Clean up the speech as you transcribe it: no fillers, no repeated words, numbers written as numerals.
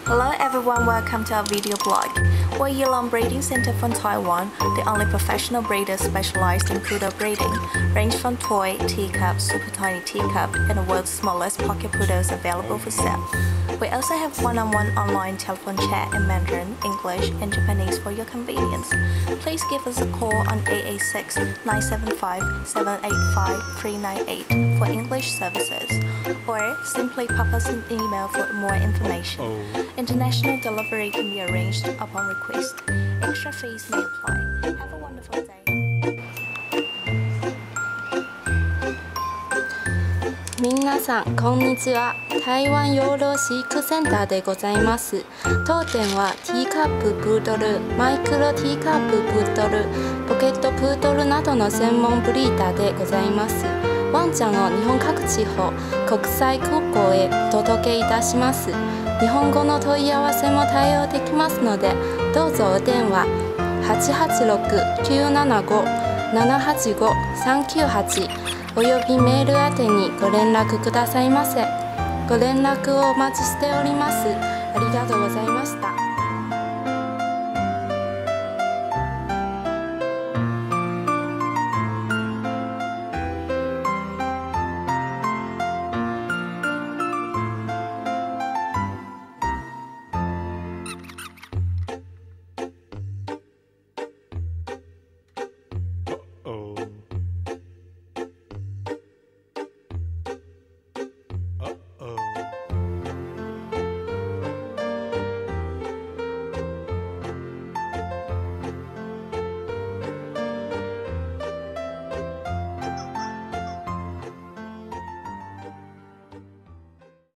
Hello everyone, welcome to our video blog. We're Yulong Breeding Center from Taiwan, the only professional breeder specialized in poodle breeding, range from toy, teacup, super tiny teacup, and the world's smallest pocket poodles available for sale. We also have one-on-one online telephone chat in Mandarin, English, and Japanese for your convenience. Please give us a call on 886-975-785-398 for English services, or simply pop us an email for more information. International delivery can be arranged upon request. Extra fees may apply. Have a wonderful day. 皆さんこんにちは。台湾養老飼育センターでございます。当店はティーカッププードル、マイクロティーカッププードル、ポケットプードルなどの専門ブリーダーでございます。ワンちゃんを日本各地方、国際空港へお届けいたします。日本語の問い合わせも対応できますので、どうぞお電話 886-975-785-398 およびメール宛てにご連絡くださいませ。ご連絡をお待ちしております。ありがとうございました。